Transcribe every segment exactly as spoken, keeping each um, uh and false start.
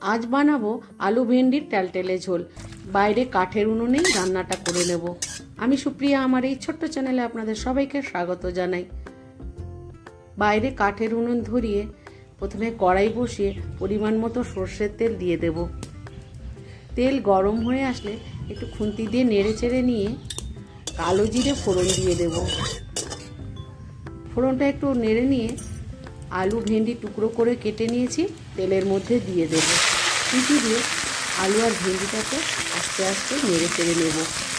आज बानाबो आलू भेंडिर टेलटेले झोल। बाइरे काठेर उनुनेई रान्नाटा करे नेब। आमी सुप्रिया आमार एई छोट्ट चैनेले आपनादेर सबाइके स्वागत जानाई। बाइरे काठेर उनुन धरिये प्रथमे कड़ाई बसिए परिमाण मतो सर्षेर तेल दिए देब। तेल गरम हये आसले एकटु खुंती दिए नेड़े चेड़े निये कालो जिरे फोड़न दिए देब। फोड़नटा एकटु नेड़े निये आलू भेंडी टुकरो करे केटे निয়েছি तेलेर मध्य दिए देब। कुचि दिए आलू और भेंडिटाके आस्ते आस्ते नेड़े चेड़े नेब।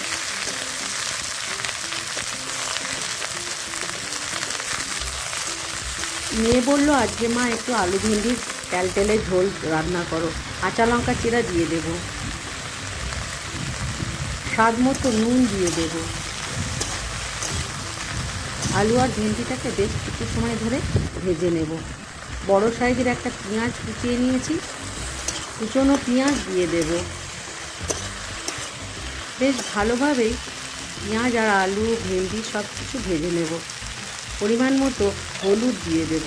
मेये बोल्लो आजके मा एकटु आलू भेंडिर टेलटेले झोल रान्ना करो। काँचा लंका चिरा दिए देब। स्वाद मतो नुन दिए देब। आलू और भेंडिटाके बेश किछु समय धरे भेजे नेब। बड़ो साइजेर एकटा पेঁয়াজ कुचिए निয়েছি, कुचोनो पेঁয়াজ दिए देब। बेश भालोभाबेई पेঁয়াজ और आलू भेंडी सब किछु भेजे नेब। परिमाण मतो हलुद दिए देब।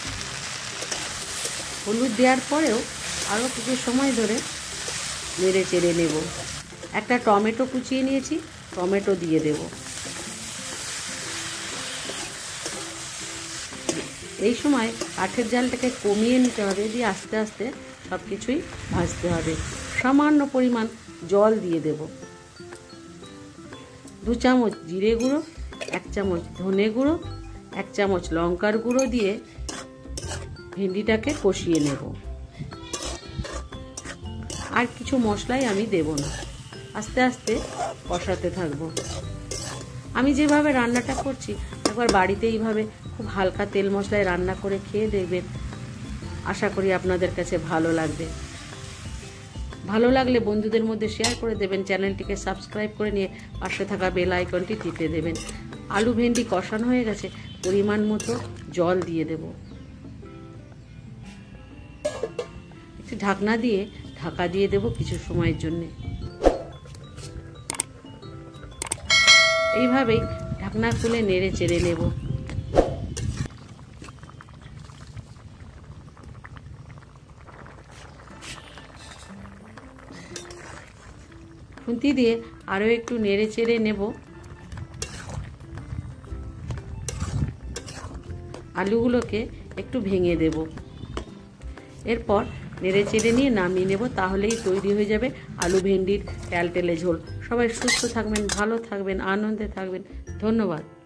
हलुद देওয়ার পরেও आरो किछु समय धरे नेড়ে চেড়ে নেব। একটা টমেটো কুচিয়ে নিয়েছি, টমেটো দিয়ে দেব। এই সময় কাঠের জালটাকে কমিয়ে নিতে হবে, দিয়ে আস্তে আস্তে সব কিছুই ভাজতে হবে। সামান্য পরিমাণ জল দিয়ে দেব। দু চামচ জিরে গুঁড়ো, এক চামচ ধনে গুঁড়ো, এক চামচ লঙ্কার গুঁড়ো দিয়ে ভেন্ডিটাকে কষিয়ে নেব। আর কিছু মশলাই আমি দেব না, আস্তে আস্তে কষাতে থাকবো। আমি যেভাবে রান্নাটা করছি একবার বাড়িতে এইভাবে খুব হালকা তেল মশলায় রান্না করে খেয়ে দেখবেন। আশা করি আপনাদের কাছে ভালো লাগবে। ভালো লাগলে বন্ধুদের মধ্যে শেয়ার করে দেবেন। চ্যানেলটিকে সাবস্ক্রাইব করে নিয়ে পাশে থাকা বেল আইকনটি টিপে দেবেন। আলু ভেন্ডি কষানো হয়ে গেছে, পরিমাণ মতো জল দিয়ে দেব। একটু ঢাকনা দিয়ে ঢাকা দিয়ে দেব কিছু সময়ের জন্য। এইভাবেই ঢাকনা খুলে নেড়ে চেড়ে নেব। খুন্তি দিয়ে আরো একটু নেড়ে চেড়ে নেব। আলুগুলোকে একটু ভেঙে দেব। এরপর নেড়ে চেড়ে নিয়ে নামিয়ে নেব। তাহলেই তৈরি হয়ে যাবে আলু ভেন্ডির টেলটেলে ঝোল। সবাই সুস্থ থাকবেন, ভালো থাকবেন, আনন্দে থাকবেন। ধন্যবাদ।